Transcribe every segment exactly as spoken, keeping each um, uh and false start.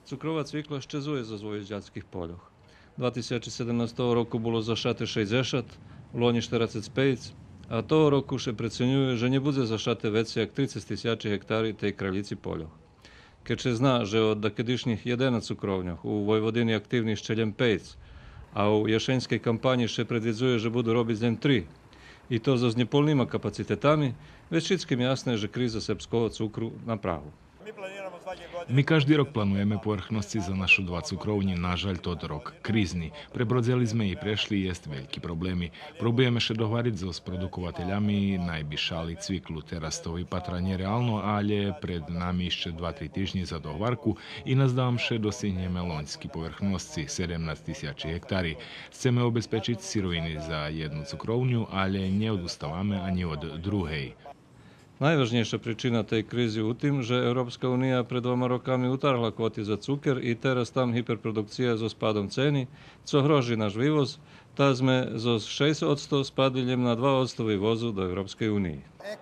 Цукрова цвікла ще зує за звоїжджацьких полях. дві тисячі сімнадцятого року було зашати шістдесят, в лоні чотирнадцять п'ять, а того року ще преценює, що не буде зашати веці як тридцять тисяч гектарів tej краліці полях. Keď zna, že od dakedišnjih jedenat cukrovnjah u Vojvodini aktivni šćeljem pet, a u ješenjskej kampanji še predvidzuje, že budu robiť len tri, i to so znepolnima kapacitetami, već všetkým jasné, že kríza srpskого cukru na prahu. Mi každý rok plánujeme povrchnosti za našu dva cukrovni, nažaľ toto rok krizni. Prebrodzeli sme i prešli jest veľký problémy. Probujeme še dohvariť so sprodukovateľami, najby šali cviklu. Teraz to vypatra nereálno, ale pred nami ešte dva tri týždni za dohvarku i nazdávam, že dosihneme loňský povrchnosti sedemnásť tisíc hektári. Chceme obezpečiť siroviny za jednu cukrovňu, ale neodustávame ani od druhej. Najvažnejšia príčina tej krízy u tým, že Európska únia pred dvoma rokami utarhla kvoty za cuker i teraz tam hyperprodukcia so spadom ceny, co hroží náš vývoz, tá sme zo šesť odsto spadli na dva odsto vývozu do Európskej únie.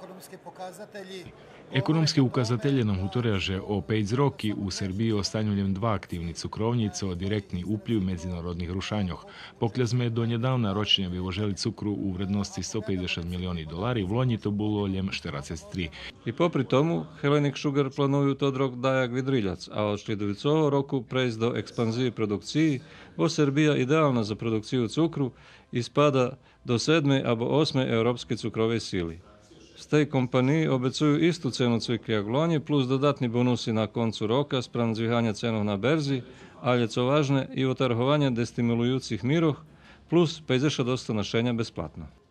Ekonomski ukazatelji nam hutorja, že o pet roki u Srbiji ostanju len dva aktivni cukrovni, co direktni upliv međunarodnih rušanjoh. Pokle sme do nedavna ročnje vyvoželi cukru u vrednosti sto peťdesiat milióny dolari, v loni to bolo len štyridsať tri. I popri tomu, Hellenic Sugar planujú tod rok dajak vydriljac, a od sljedujúceho roku prejsť do expanzije produkciji, bo Srbija ideálna za produkciju cukru i spada do sedmej abo osmej európskej cukrovej sily. Z tej kompaniji obecujú istú cenu cvikli jak v loni, plus dodatni bonusi na koncu roka spram zvyhania cenov na berzi, ale co važne i otarhovanja destimulujúcich miroh, plus päťdesiat odsto nošenja besplatno.